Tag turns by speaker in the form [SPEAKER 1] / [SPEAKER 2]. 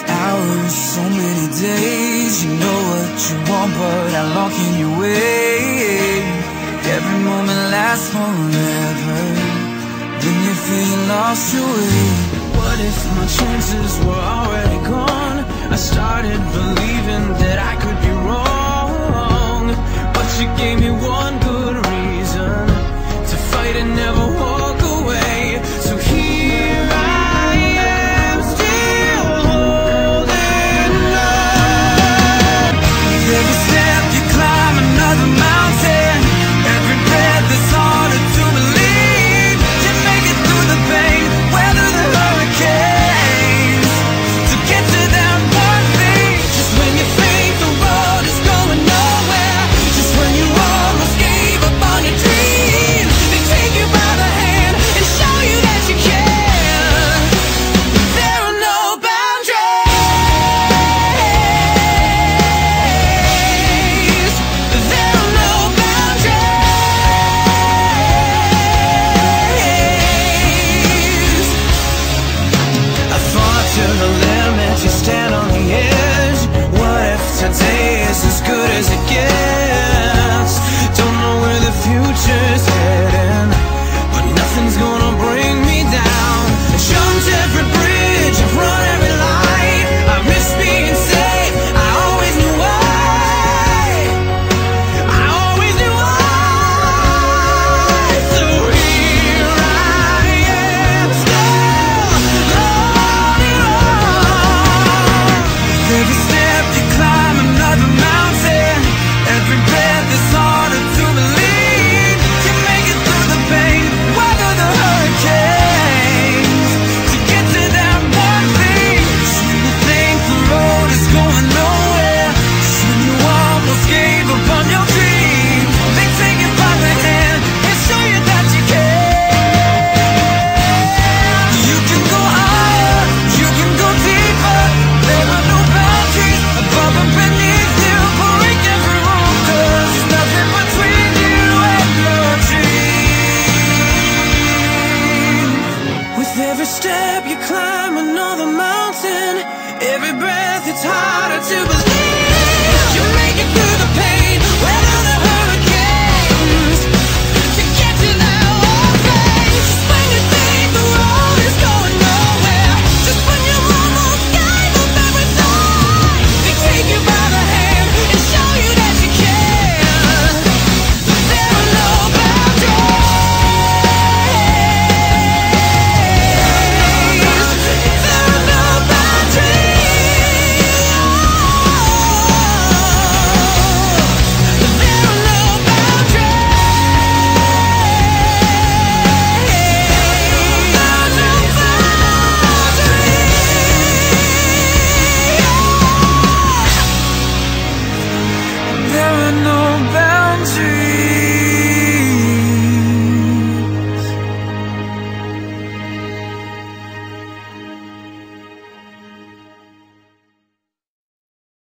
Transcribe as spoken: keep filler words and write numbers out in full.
[SPEAKER 1] hours, so many days. You know what you want, but how long can you wait? Every moment lasts forever, then you feel you lost your way. What if my chances were already gone? I started believing that I could be wrong, but you gave me one good reason to fight and never walk away. So here I am, still holding on. With every step you climb another mountain, every breath that's harder to believe. You make it through the pain, weather the hurricanes, to get to that one thing. Just when you think the road is going nowhere, just when you almost gave up on your dreams, they take you by the hand and show you that you can. There are no boundaries. There are no boundaries. I fought to the limit, you stand on the edge. What if today is as good as it gets? Don't know where the future's heading, but nothing's gonna bring me down. I jumped every bridge, I've run every light, I risked being safe, I always knew why. I always knew why. So here I am, still holding on. Every step you climb another mountain, every breath is harder to believe. You make it through the pain, weather the hurricanes, to get to that one thing. Just when you think the road is going nowhere, just when you almost gave up on your dreams, they take you by the hand and show you that you can. You can go higher, you can go deeper. There are no boundaries above and beneath you. Break every rule, 'cause there's nothing between you and your dream. With every step you climb another mountain, every breath it's harder to believe.